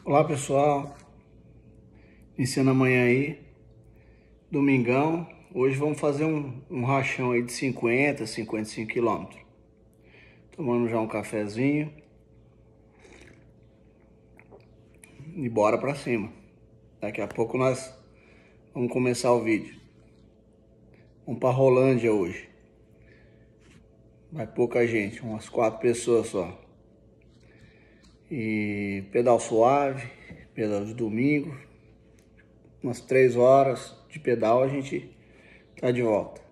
Olá pessoal, iniciando amanhã aí, domingão. Hoje vamos fazer um rachão aí de 55 quilômetros. Tomando já um cafezinho e bora pra cima. Daqui a pouco nós vamos começar o vídeo. Vamos pra Rolândia hoje. Vai pouca gente, umas 4 pessoas só. E pedal suave, pedal de domingo. Umas 3 horas de pedal a gente tá de volta.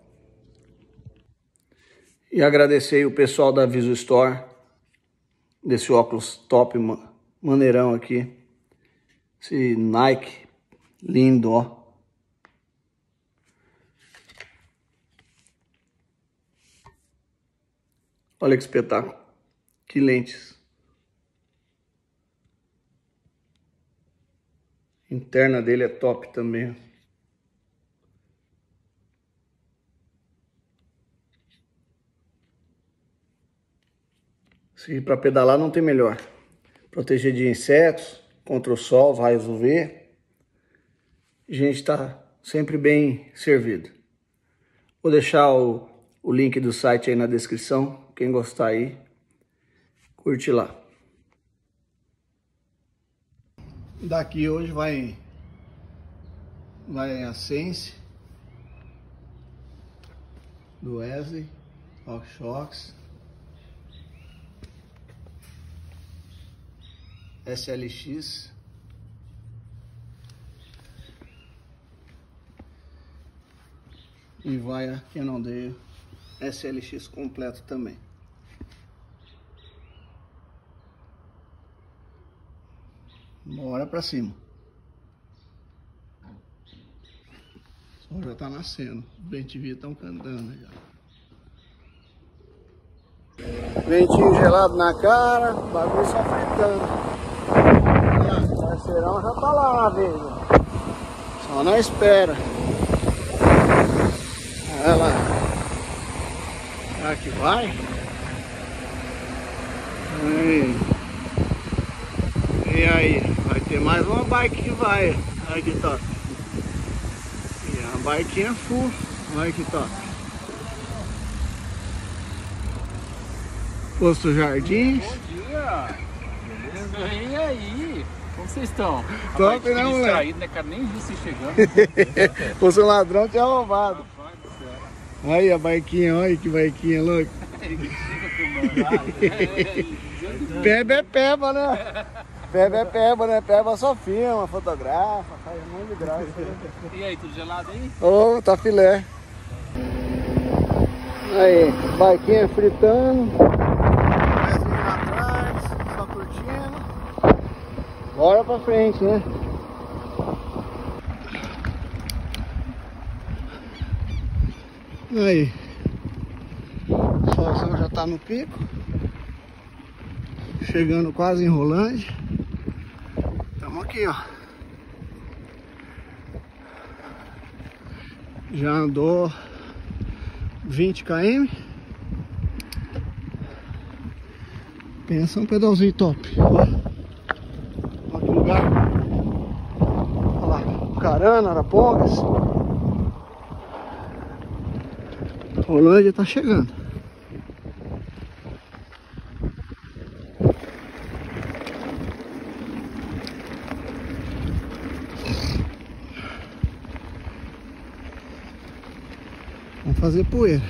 E agradecer aí o pessoal da Visu Store, desse óculos top, maneirão aqui. Esse Nike, lindo, ó. Olha que espetáculo. Que lentes. A interna dele é top também, ó. Se para pedalar não tem melhor. Proteger de insetos, contra o sol, raios UV. A gente tá sempre bem servido. Vou deixar o link do site aí na descrição. Quem gostar aí, curte lá. Daqui hoje vai a Sense do Wesley, RockShox, SLX, e vai a Cannondale SLX completo também. Bora pra cima. O sol já tá nascendo. Os bem-te-vi estão cantando já. Ventinho gelado na cara, bagulho só fritando. O parceirão já tá lá, velho. Só na espera. Olha lá. Será que vai? E aí? Vai ter mais uma bike que vai. Olha que top. E a biquinha full. Olha que top. Posto Jardins. Bom dia! Beleza? E aí? Como vocês estão? Top, né, moleque? Distraído, né, cara? Nem vi vocês chegando. Fosse um ladrão, tinha roubado. Aí a biquinha, olha que biquinha louca. Peba é peba, né? Peba é peba, né? Peba só filma, fotografa, faz um monte de graça. E aí, tudo gelado aí? Ô, tá filé. Aí, biquinha fritando. Pezinho atrás, só curtindo. Bora pra frente, né? Aí, o solzão já tá no pico, chegando quase em Rolândia. Estamos aqui, ó. Já andou 20 km. Pensa um pedalzinho top. Olha que lugar. Olha lá, Carana, Arapongas. Rolândia tá chegando. Vamos fazer poeira.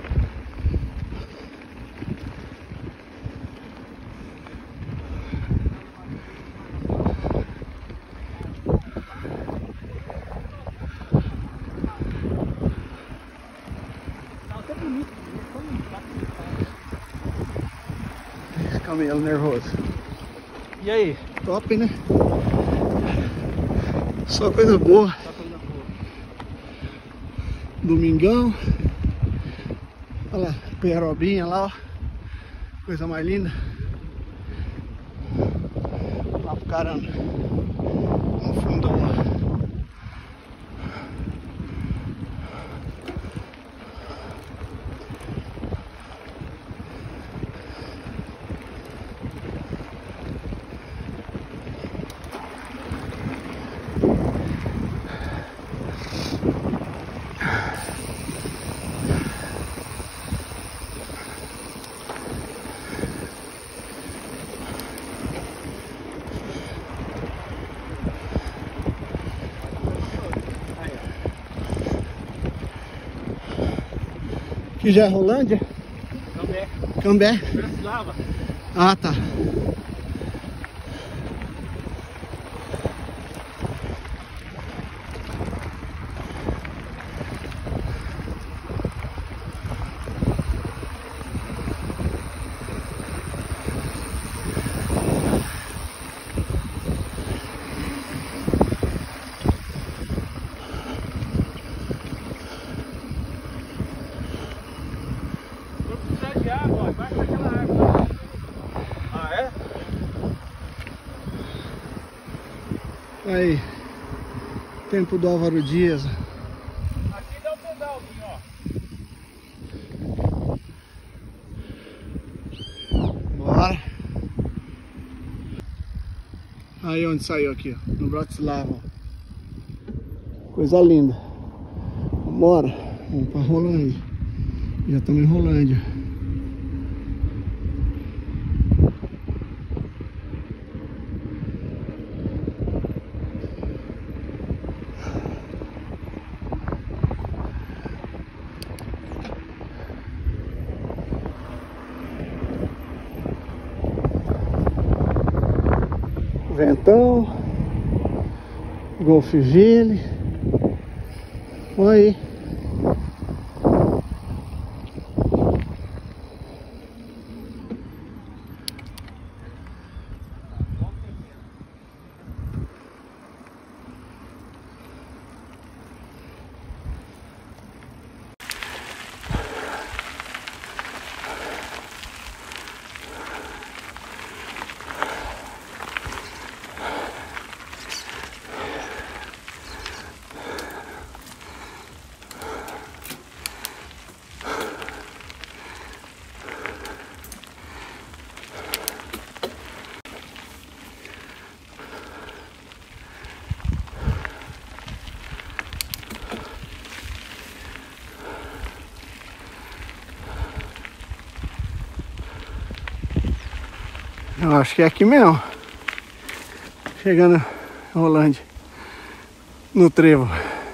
Camelo nervoso. E aí? Top, né? Só coisa boa. Domingão. Olha lá, perobinha lá, ó. Coisa mais linda. Lá pro caramba. No fundão lá. Que já é Rolândia? Cambé. Cambé? Bratislava. Ah, tá. Aí, tempo do Álvaro Dias. Aqui dá um pedalzinho, ó. Bora. Aí onde saiu aqui, ó, no Bratislava. Coisa linda. Bora. Vamos pra Rolândia. Já estamos em Rolândia. Ventão, Golfville, olha aí. Eu acho que é aqui mesmo. Chegando em Rolândia. No trevo.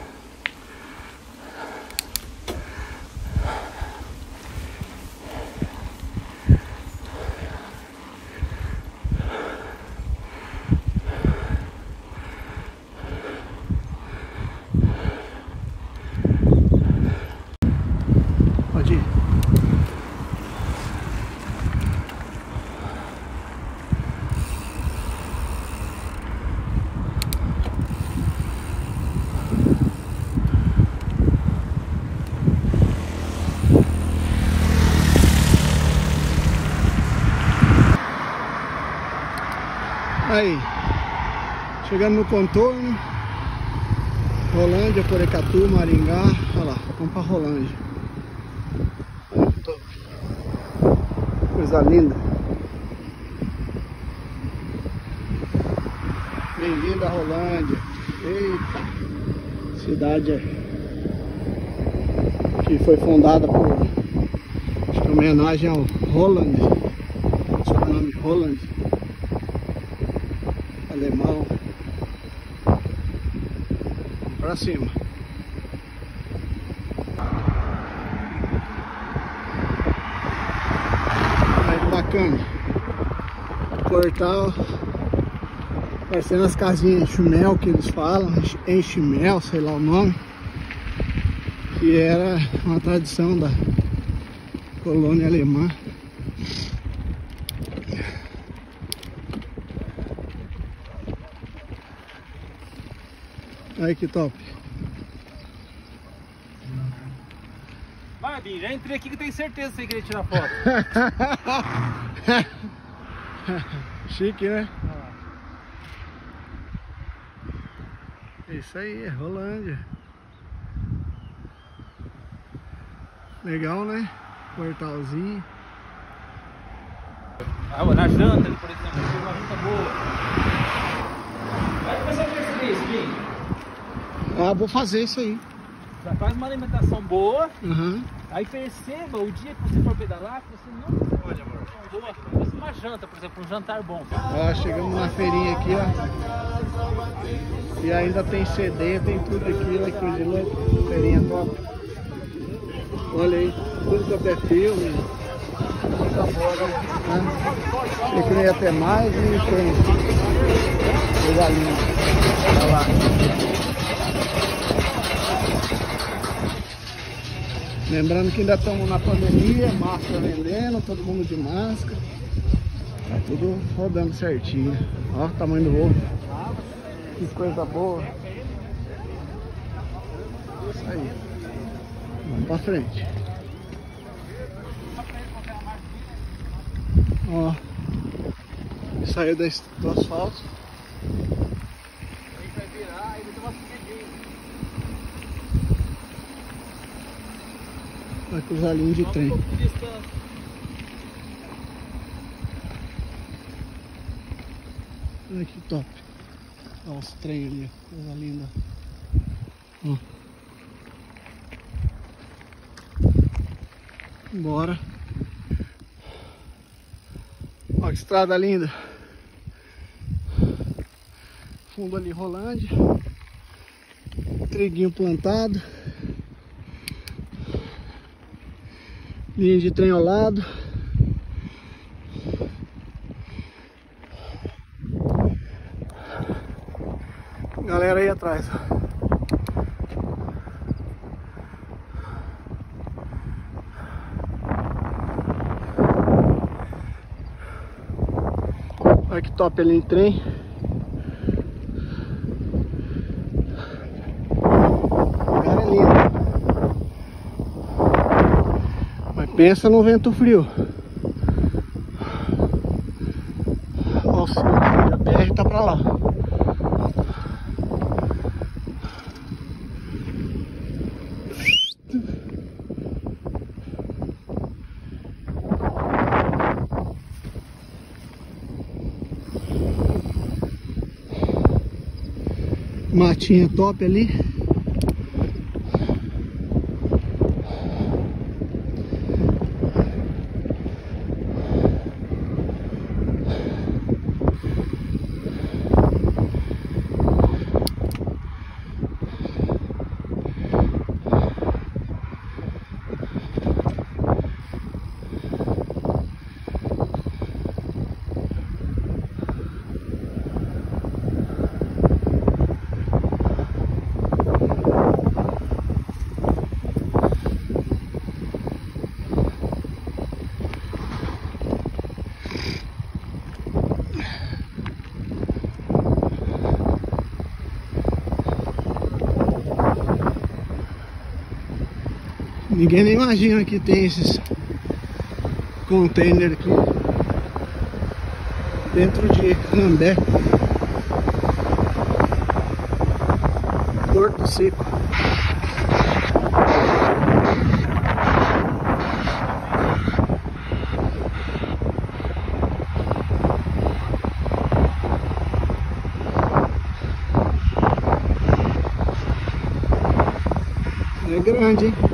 Pode ir. Aí, chegando no contorno, Rolândia, Porecatu, Maringá, olha lá, vamos pra Rolândia. Coisa linda. Bem-vindo a Rolândia. Eita, cidade que foi fundada por, acho que é homenagem ao Roland, sobrenome Roland. Alemão. Vamos pra cima. Aí, bacana. Portal. Parecendo as casinhas em Chumel que eles falam. Em Chumel, sei lá o nome. Que era uma tradição da colônia alemã. Aí que top. Vai, Binho, já entrei aqui que eu tenho certeza que você queria tirar foto. Chique, né? Isso aí, é Rolândia. Legal, né? Portalzinho. Na janta, por exemplo, foi uma janta boa. Vai começar a perceber isso, Binho. Ah, vou fazer isso aí. Já faz uma alimentação boa. Uhum. Aí perceba o dia que você for pedalar que você não pode, amor. Boa. Uma janta, por exemplo, um jantar bom. Ó, chegamos na feirinha aqui, ó. E ainda tem CD, tem tudo aqui, olha que coisa de louco. Feirinha top. Olha aí. Tudo quanto é filme. Tá fora, né? Achei que não ia ter mais e tem. Coisa linda. Olha lá. Lembrando que ainda estamos na pandemia, máscara vendendo, todo mundo de máscara. Tá tudo rodando certinho. Ó o tamanho do ovo. Que coisa boa. Isso aí. Vamos pra frente. Ó. Saiu do asfalto. Aí vai virar, aí vai ter uma subidinha. Vai cruzar a linha de trem. Olha que top. Olha os trem ali, coisa linda. Ó. Bora. Olha que estrada linda. Fundo ali Rolândia. Triguinho plantado. Linha de trem ao lado. Galera aí atrás. Olha que top ali em trem. O lugar é lindo. Mas pensa no vento frio. Nossa, a BR tá pra lá. Matinha top ali. Ninguém nem imagina que tem esses containers aqui dentro de Cambé, Porto Seco. É grande, hein?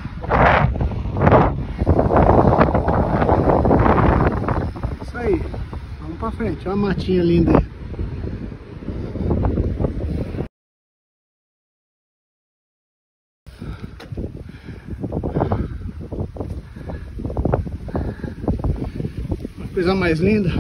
Vamos pra frente, olha a matinha linda aí. Uma coisa mais linda.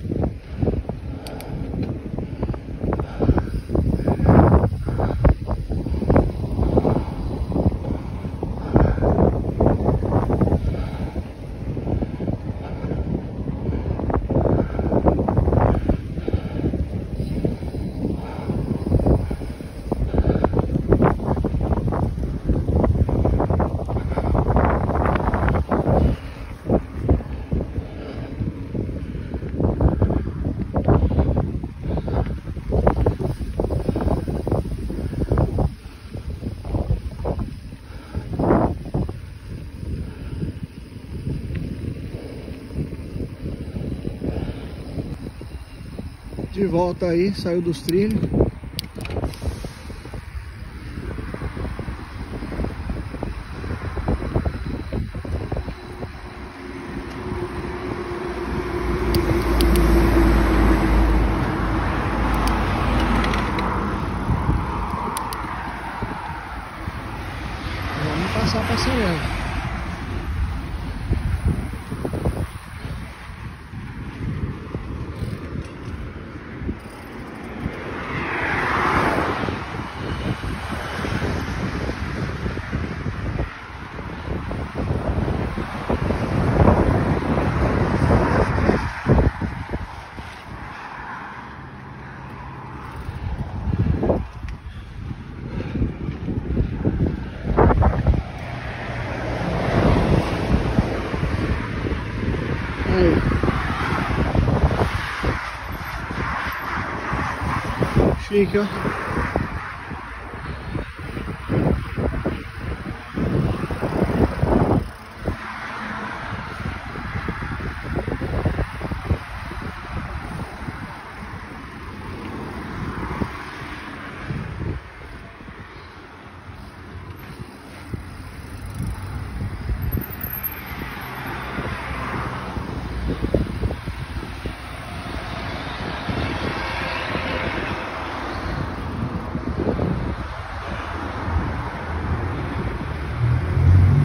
De volta aí, saiu dos trilhos. Vamos passar para Serena. chique, ó.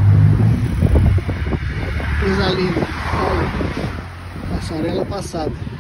Coisa linda, olha, passarela passada.